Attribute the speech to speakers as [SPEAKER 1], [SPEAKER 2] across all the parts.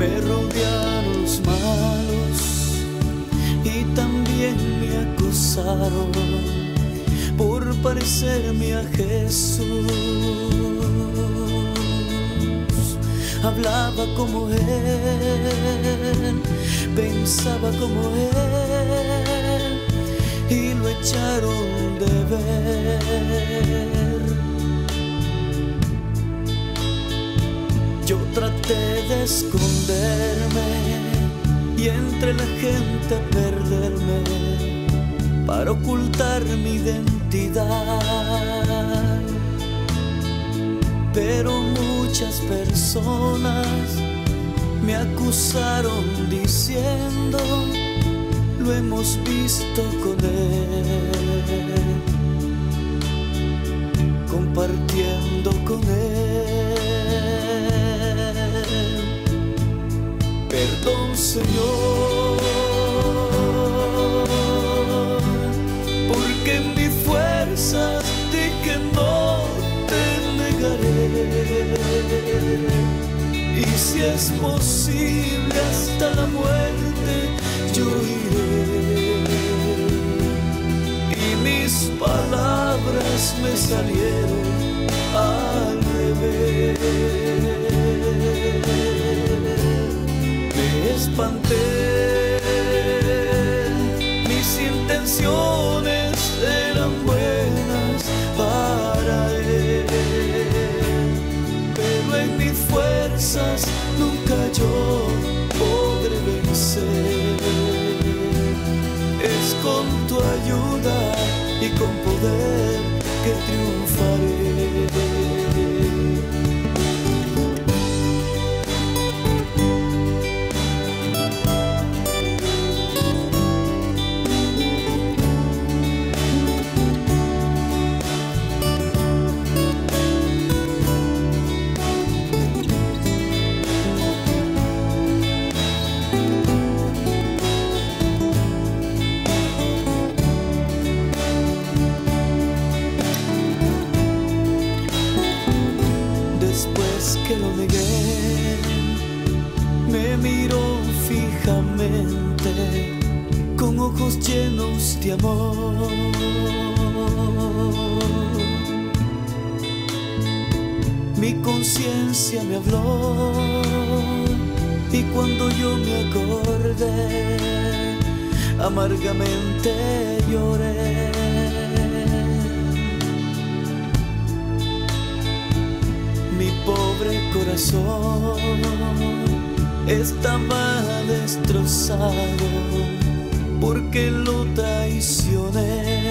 [SPEAKER 1] Me rodearon los malos y también me acusaron por parecerme a Jesús. Hablaba como Él, pensaba como Él, y lo echaron de ver. Yo traté de esconderme y entre la gente perderme para ocultar mi identidad. Pero muchas personas me acusaron diciendo: lo hemos visto con Él, compartiendo con Él. Perdón, Señor, porque en mis fuerzas di que no te negaré. Y si es posible hasta la muerte, yo iré. Y mis palabras me salieron al revés. Me espanté, mis intenciones eran buenas para Él, pero en mis fuerzas nunca yo podré vencer. Es con tu ayuda y con poder que triunfaré. Que lo negué, me miró fijamente con ojos llenos de amor. Mi conciencia me habló y cuando yo me acordé, amargamente lloré. Mi pobre corazón estaba destrozado porque lo traicioné.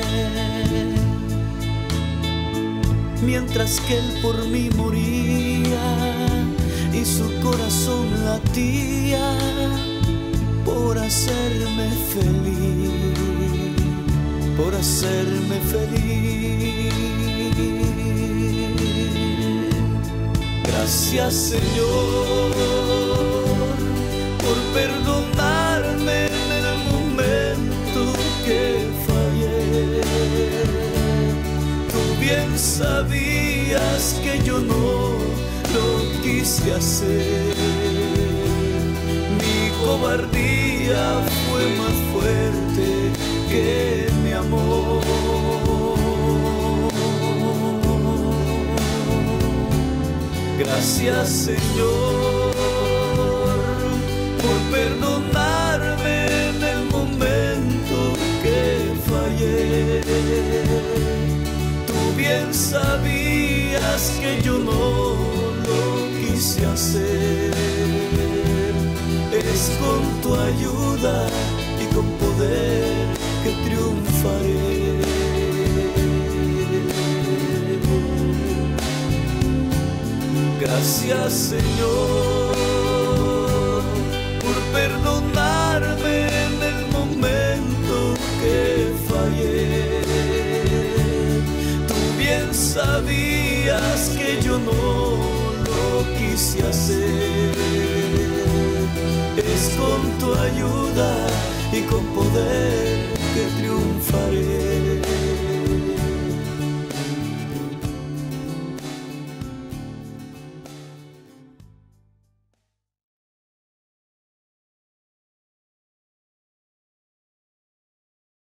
[SPEAKER 1] Mientras que Él por mí moría y su corazón latía por hacerme feliz, por hacerme feliz. Gracias, Señor, por perdonarme en el momento que fallé. Tú bien sabías que yo no lo quise hacer. Mi cobardía fue más fuerte que mi amor. Gracias, Señor, por perdonarme en el momento que fallé. Tú bien sabías que yo no lo quise hacer. Es con tu ayuda y con poder que triunfaré. Gracias, Señor, por perdonarme en el momento que fallé. Tú bien sabías que yo no lo quise hacer. Es con tu ayuda y con poder que triunfaré.